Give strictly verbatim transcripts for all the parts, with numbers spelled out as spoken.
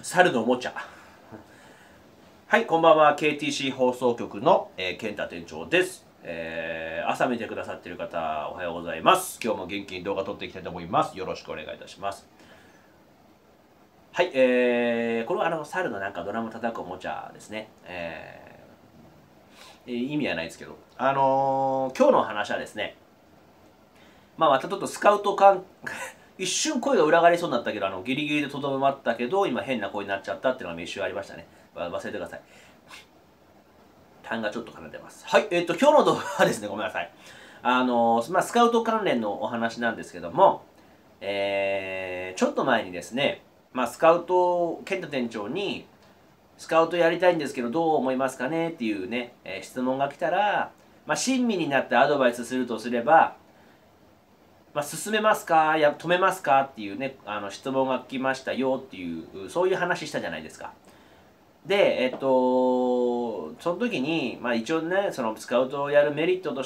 猿のおもちゃ。はい、こんばんは。ケーティーシー 放送局の、えー、健太店長です、えー。朝見てくださっている方、おはようございます。今日も元気に動画撮っていきたいと思います。よろしくお願いいたします。はい、えー、これはあの猿のなんかドラム叩くおもちゃですね。えー、意味はないですけど、あのー、今日の話はですね、まあまたちょっとスカウト感一瞬声が裏返りそうになったけど、あのギリギリでとどまったけど、今変な声になっちゃったっていうのが一瞬ありましたね。忘れてください。痰がちょっと絡んでます。はい、えっ、ー、と、今日の動画はですね、ごめんなさい。あのー、まあ、スカウト関連のお話なんですけども、えー、ちょっと前にですね、まあ、スカウト、健太店長に、スカウトやりたいんですけど、どう思いますかねっていうね、えー、質問が来たら、まあ、親身になってアドバイスするとすれば、まあ、進めますかや止めますかっていうね、あの質問が来ましたよっていう、そういう話したじゃないですか。で、えっと、その時に、まあ一応ね、そのスカウトをやるメリットとして、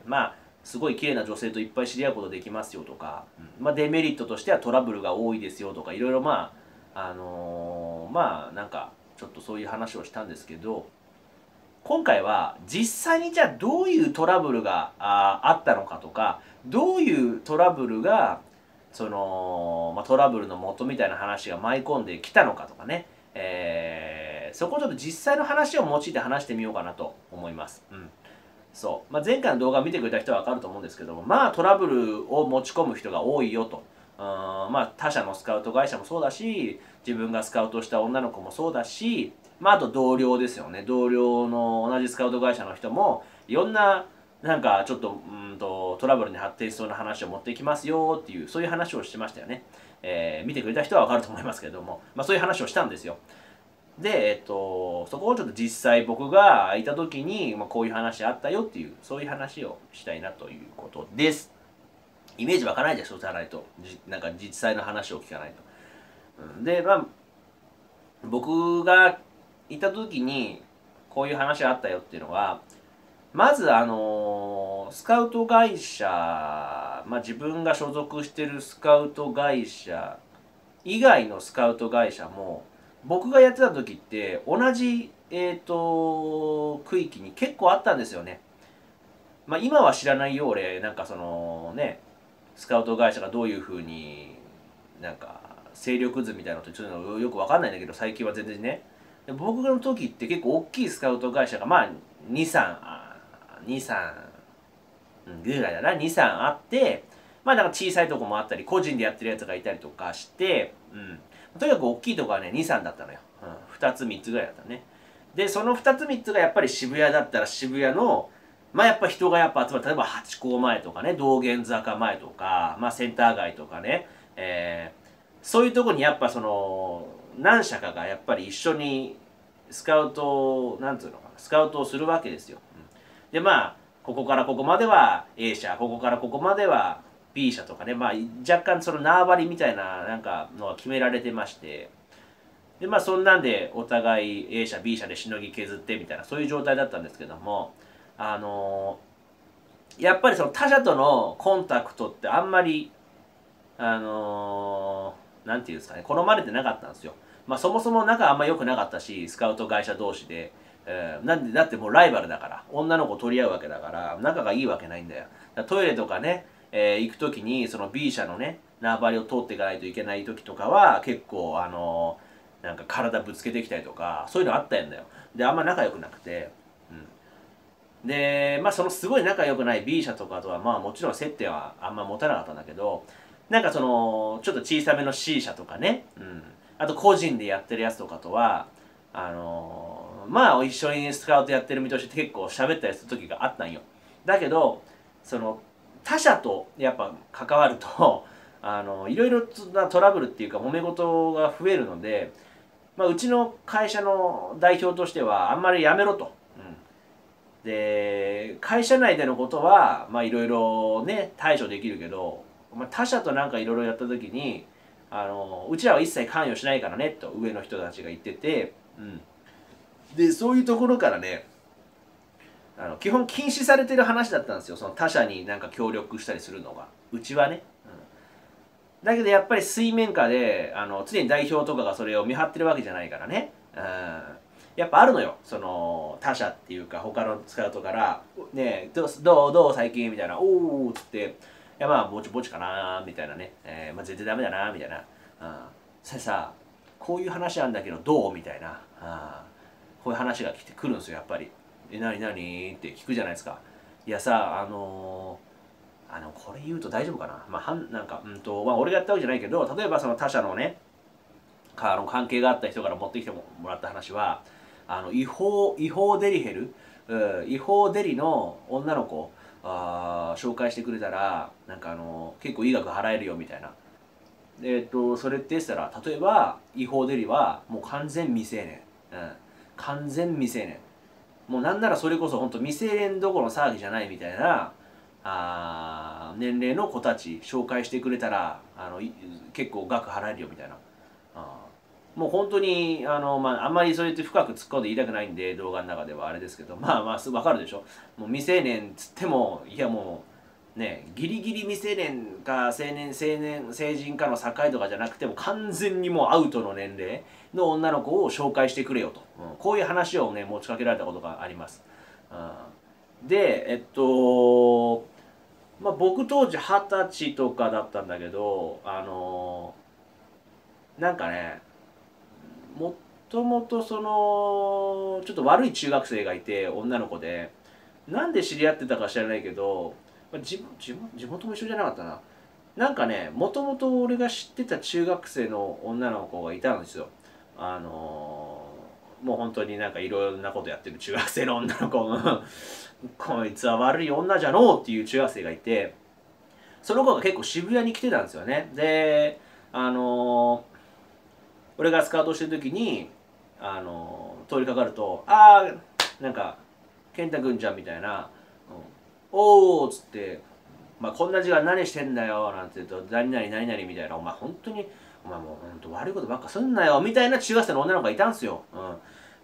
まあ、すごい綺麗な女性といっぱい知り合うことできますよとか、まあデメリットとしてはトラブルが多いですよとか、いろいろまあ、あのー、まあなんか、ちょっとそういう話をしたんですけど、今回は実際にじゃあどういうトラブルが あ, あったのかとか、どういうトラブルがその、まあ、トラブルの元みたいな話が舞い込んできたのかとかね、えー、そこをちょっと実際の話を用いて話してみようかなと思います。うんそう、まあ、前回の動画を見てくれた人は分かると思うんですけども、まあトラブルを持ち込む人が多いよと。うんまあ他社のスカウト会社もそうだし、自分がスカウトした女の子もそうだし、まあ、あと同僚ですよね。同僚の同じスカウト会社の人もいろんななんかちょっとうんとトラブルに発展しそうな話を持っていきますよっていう、そういう話をしてましたよね。えー、見てくれた人は分かると思いますけれども、まあ、そういう話をしたんですよ。で、えっと、そこをちょっと実際僕がいた時に、まあ、こういう話あったよっていう、そういう話をしたいなということです。イメージ湧かないでしょ、じゃないと。なんか実際の話を聞かないと。で、まあ、僕がいた時にこういう話があったよっていうのは、まずあのスカウト会社、まあ、自分が所属してるスカウト会社以外のスカウト会社も僕がやってた時って同じ、えーと、区域に結構あったんですよね。まあ、今は知らないよ俺なんかそのねスカウト会社がどういうふうになんか勢力図みたいなのってちょっとよく分かんないんだけど、最近は全然ね。僕の時って結構大きいスカウト会社がまあにさんにさんぐらいだなにさんあって、まあなんか小さいとこもあったり個人でやってるやつがいたりとかして、うん、とにかく大きいとこはねにさんだったのよ、うん、ふたつみっつぐらいだったね。でそのふたつみっつがやっぱり渋谷だったら渋谷のまあやっぱ人がやっぱ集まる、例えばハチ公前とかね、道玄坂前とか、まあセンター街とかね、えー、そういうとこにやっぱその何社かがやっぱり一緒にスカウトなんつうのかなスカウトをするわけですよ。でまあここからここまでは A 社、ここからここまでは B 社とかね、まあ若干その縄張りみたいななんかのが決められてまして、でまあそんなんでお互い A 社 B 社でしのぎ削ってみたいなそういう状態だったんですけども、あのー、やっぱりその他社とのコンタクトってあんまりあのー、なんていうんですかね好まれてなかったんですよ。まあそもそも仲あんま良くなかったし、スカウト会社同士で、えー、なんでだってもうライバルだから女の子取り合うわけだから仲がいいわけないんだよ。だトイレとかね、えー、行く時にその B 社のね縄張りを通っていかないといけない時とかは結構あのー、なんか体ぶつけてきたりとかそういうのあったんだよ。であんま仲良くなくて、うん、でまあそのすごい仲良くない B 社とかとはまあもちろん接点はあんま持たなかったんだけど、なんかそのちょっと小さめの C 社とかね、うん、あと個人でやってるやつとかとはあのー、まあ一緒にスカウトやってる身として結構喋ったりする時があったんよ。だけどその他社とやっぱ関わるとあのいろいろなトラブルっていうか揉め事が増えるので、まあ、うちの会社の代表としてはあんまりやめろと。うん、で会社内でのことはまあいろいろね対処できるけど、まあ、他社となんかいろいろやった時にあのうちらは一切関与しないからねと上の人たちが言ってて、うん、でそういうところからねあの基本禁止されてる話だったんですよ。その他社になんか協力したりするのがうちはね、 だけどやっぱり水面下であの常に代表とかがそれを見張ってるわけじゃないからね、うん、やっぱあるのよ、その他社っていうか他のスカウトから「ねえどうどうどう最近」みたいな「おお」っつって「いやまあぼちぼちかな」みたいなね、えー、まあ全然ダメだなみたいな、うん、それさこういう話なんだけどどうみたいな、うん、こういう話が来てくるんですよやっぱり。え、なになにって聞くじゃないですか。いやさ、あのー、あの、これ言うと大丈夫かな、まあ、はん、なんか、うんと、まあ、俺がやったわけじゃないけど、例えばその他社のね、あの関係があった人から持ってきてもらった話は、あの、違法、違法デリヘル、うん、違法デリの女の子、あ紹介してくれたら、なんかあの、結構いい額払えるよみたいな。えっと、それって言ったら、例えば、違法デリはもう完全未成年。うん、完全未成年。もうなんならそれこそ本当未成年どころの騒ぎじゃないみたいなあ年齢の子たち紹介してくれたらあの結構額払えるよみたいな。あもう本当にあの、まあ、あんまりそうやって深く突っ込んで言いたくないんで動画の中ではあれですけど、まあまあ分かるでしょ。もう未成年っつってもいやもうねギリギリ未成年か青年青年成人かの境とかじゃなくても完全にもうアウトの年齢の女の子を紹介してくれよと、うん、こういう話をね持ちかけられたことがあります。うん、でえっとまあ僕当時二十歳とかだったんだけどあのなんかねもともとそのちょっと悪い中学生がいて女の子でなんで知り合ってたか知らないけど、まあ、地地地元も一緒じゃなかったな。なんかねもともと俺が知ってた中学生の女の子がいたんですよ。あのーもう本当になんかいろんなことやってる中学生の女の子こいつは悪い女じゃのうっていう中学生がいて、その子が結構渋谷に来てたんですよね。であのー俺がスカウトしてる時に、あのー通りかかると「ああなんか健太くんじゃん」みたいな「うん、おお」っつってまあ、こんな時間何してんだよなんて言うと、何々何々みたいな、お前本当に、お前もう本当悪いことばっかすんなよみたいな中学生の女の子がいたんですよ。うん、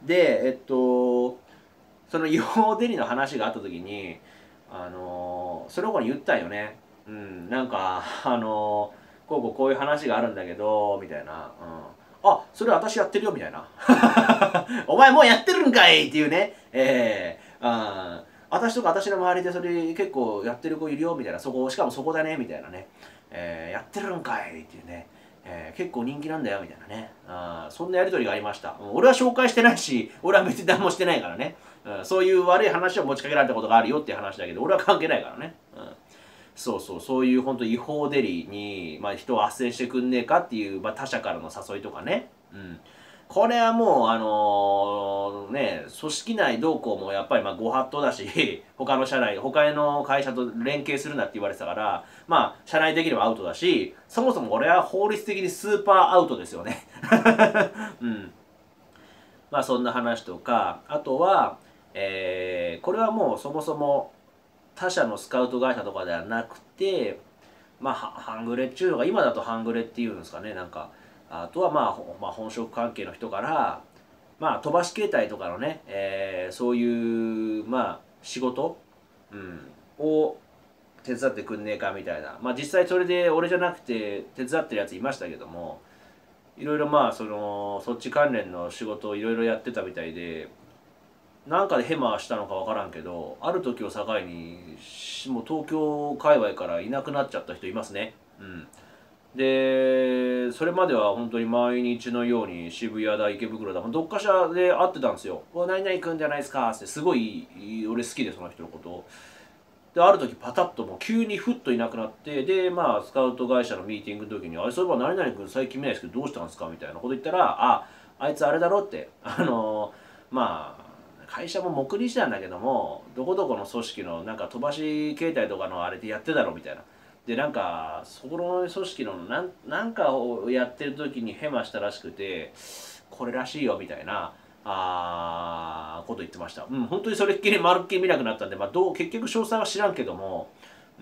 で、えっと、その違法デリの話があった時に、あのー、その子に言ったんよね。うん、なんか、あのー、こうこうこういう話があるんだけど、みたいな。うん、あ、それ私やってるよみたいな。お前もうやってるんかいっていうね。ええー、私とか私の周りでそれ結構やってる子いるよみたいな、そこしかもそこだねみたいなね、えー、やってるんかいっていうね、えー、結構人気なんだよみたいなね、あそんなやり取りがありました。俺は紹介してないし俺は別に何もしてないからね、うん、そういう悪い話を持ちかけられたことがあるよっていう話だけど俺は関係ないからね、うん、そうそうそういう本当違法デリに、まあ、人を斡旋してくんねえかっていう、まあ、他者からの誘いとかね、うん、これはもうあのーね組織内動向もやっぱりまあご法度だし他の社内他の会社と連携するなって言われてたからまあ社内的にはアウトだしそもそもこれは法律的にスーパーアウトですよねうんまあそんな話とかあとは、えーこれはもうそもそも他社のスカウト会社とかではなくてまあ半グレっていうのが今だと半グレっていうんですかねなんかあとはまあ、ほまあ、本職関係の人からまあ飛ばし携帯とかのね、えーそういうまあ仕事、うん、を手伝ってくんねえかみたいなまあ実際それで俺じゃなくて手伝ってるやついましたけどもいろいろまあそのそっち関連の仕事をいろいろやってたみたいでなんかでヘマしたのか分からんけどある時を境にもう東京界隈からいなくなっちゃった人いますね。うんでそれまでは本当に毎日のように渋谷だ池袋だどっかしらで会ってたんですよ「お何々くんじゃないですか」ってすごい俺好きでその人のことをである時パタッともう急にふっといなくなってでまあスカウト会社のミーティングの時に「あれそういえば何々くん最近見ないですけどどうしたんですか?」みたいなこと言ったら「ああいつあれだろ」ってあのまあ会社も目利なんだけどもどこどこの組織のなんか飛ばし携帯とかのあれでやってたろみたいなでなんかそこの組織のなんなんかをやってる時にヘマしたらしくてこれらしいよみたいなあーこと言ってました。うん本当にそれっきりまるっきり見なくなったんで、まあ、どう結局詳細は知らんけども、うん、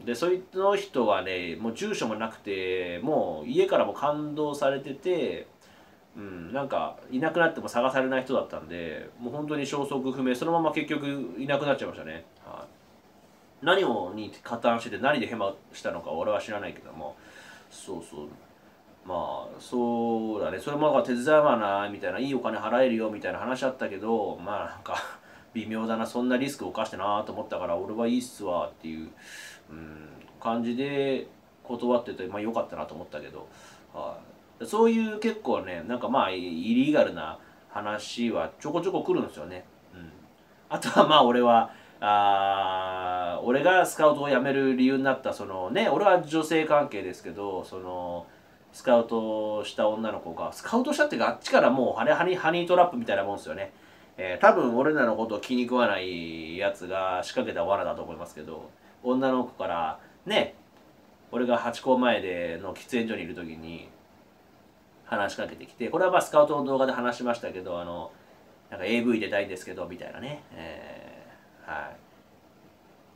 でそいつの人はねもう住所もなくてもう家からも感動されてて、うん、なんかいなくなっても探されない人だったんでもう本当に消息不明そのまま結局いなくなっちゃいましたね。はい何をに加担してて何でヘマしたのか俺は知らないけどもそうそう。まあそうだね、それもなんか手伝わないみたいな、いいお金払えるよみたいな話あったけど、まあなんか微妙だな、そんなリスクを冒してなと思ったから、俺はいいっすわっていう、うん、感じで断ってて、まあ良かったなと思ったけど、はい、そういう結構ね、なんかまあイリーガルな話はちょこちょこ来るんですよね。うん、あとはまあ俺はあ俺がスカウトを辞める理由になったそのね、俺は女性関係ですけど、そのスカウトした女の子がスカウトしたっていうか、あっちからもうハニハニハニートラップみたいなもんですよね。えー、多分俺らのことを気に食わないやつが仕掛けた罠だと思いますけど、女の子からね、俺がハチ公前での喫煙所にいる時に話しかけてきて、これはまあスカウトの動画で話しましたけど、あのなんか エーブイ 出たいんですけどみたいなね、えー、はい。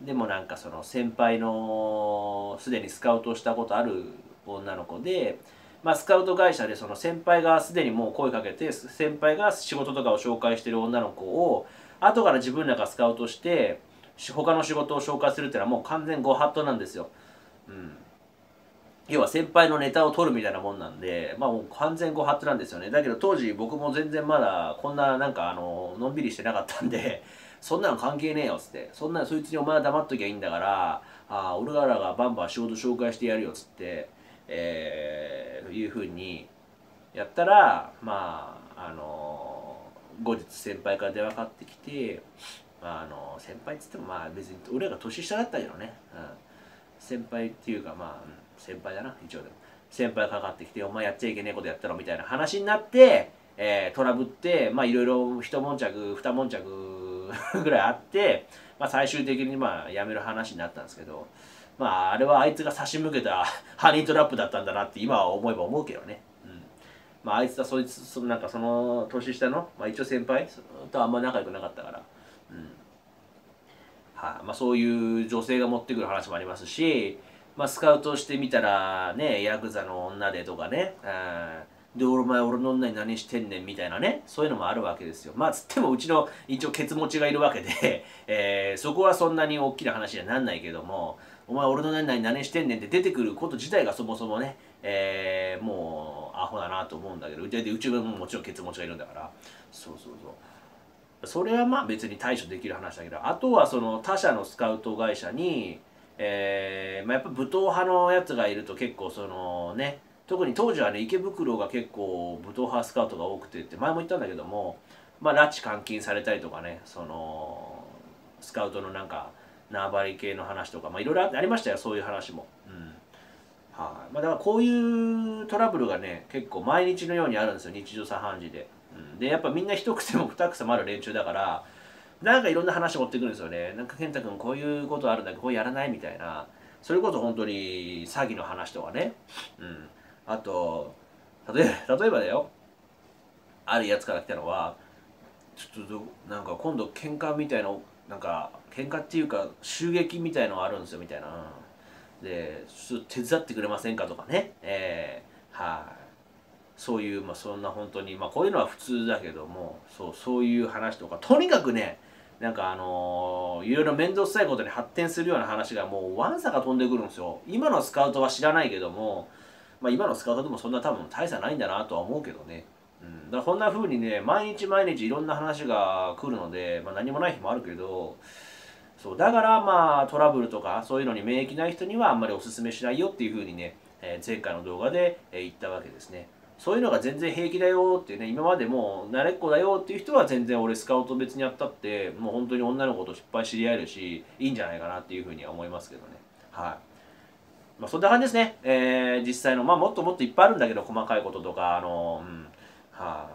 でもなんかその先輩のすでにスカウトしたことある女の子で、まあ、スカウト会社でその先輩がすでにもう声かけて、先輩が仕事とかを紹介してる女の子を後から自分らがスカウトして他の仕事を紹介するっていうのはもう完全ご法度なんですよ。うん、要は先輩のネタを取るみたいなもんなんで、まあもう完全ご法度なんですよね。だけど当時僕も全然まだこんななんかあののんびりしてなかったんで、そんなの関係ねえよっつって、そんなのそいつにお前は黙っときゃいいんだから、ああ俺らがバンバン仕事紹介してやるよっつって、えー、いうふうにやったら、まああの後日先輩から電話かかってきて、あの先輩っつってもまあ別に俺らが年下だったけどね、うん、先輩っていうかまあ、うん、先輩だな一応でも先輩かかってきて、お前やっちゃいけねえことやったろみたいな話になって、えー、トラブって、まあいろいろ一悶着二悶着ぐらいあって、まあ、最終的にまあやめる話になったんですけど、まああれはあいつが差し向けたハニートラップだったんだなって今は思えば思うけどね。うん、まああいつはそいつそのなんかその年下の、まあ、一応先輩とあんま仲良くなかったから、うん、はい、まあ、そういう女性が持ってくる話もありますし、まあ、スカウトしてみたらね、ヤクザの女でとかね、うん、でお前俺の女に何してんねんみたいなね、そういうのもあるわけですよ。まあつってもうちの一応ケツ持ちがいるわけで、えー、そこはそんなに大きな話にはなんないけども、お前俺の女に何してんねんって出てくること自体がそもそもね、えー、もうアホだなと思うんだけど、うちうちももちろんケツ持ちがいるんだから、そうそうそう。それはまあ別に対処できる話だけど、あとはその他社のスカウト会社に、えーまあ、やっぱ武闘派のやつがいると結構そのね、特に当時はね池袋が結構武闘派スカウトが多くてって前も言ったんだけども、まあ拉致監禁されたりとかね、そのスカウトのなんか縄張り系の話とか、まあいろいろありましたよ、そういう話も。うん、はい、まあ、だからこういうトラブルがね結構毎日のようにあるんですよ、日常茶飯事で。うん、でやっぱみんな一癖も二癖もある連中だから、なんかいろんな話持ってくるんですよね。なんか健太君こういうことあるんだけどこうやらないみたいな、それこそ本当に詐欺の話とかね。うん、あと例え例えばだよ、あるやつから来たのは、ちょっとなんか今度喧嘩みたいな、なんか喧嘩っていうか襲撃みたいのがあるんですよみたいな、でちょっと手伝ってくれませんかとかね、えー、はい、そういう、まあ、そんな本当に、まあ、こういうのは普通だけども、そうそういう話とか、とにかくね、なんかあのーいろいろ面倒くさいことに発展するような話がもうわんさか飛んでくるんですよ。今のスカウトは知らないけども、まあ、今のスカウトでもそんな多分大差ないんだなとは思うけどね。うん、だからこんな風にね、毎日毎日いろんな話が来るので、まあ、何もない日もあるけど、そうだからまあトラブルとかそういうのに免疫ない人にはあんまりおすすめしないよっていう風にね、えー前回の動画で、えー言ったわけですね。そういうのが全然平気だよっていうね、今までもう慣れっこだよっていう人は全然俺スカウト別にやったってもう本当に女の子と失敗知り合えるしいいんじゃないかなっていうふうには思いますけどね。はい、まあ、そんな感じですね。えー、実際のまあもっともっといっぱいあるんだけど細かいこととかあのうん、はい、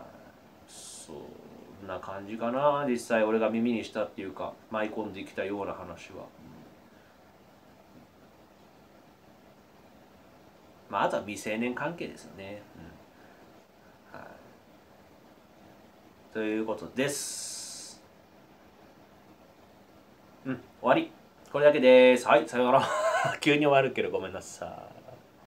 そんな感じかな。実際俺が耳にしたっていうか舞い込んできたような話は、まああとは未成年関係ですよね。うん、はい、ということです。うん、終わり。これだけです。はい、さようなら。急に終わるけどごめんなさい。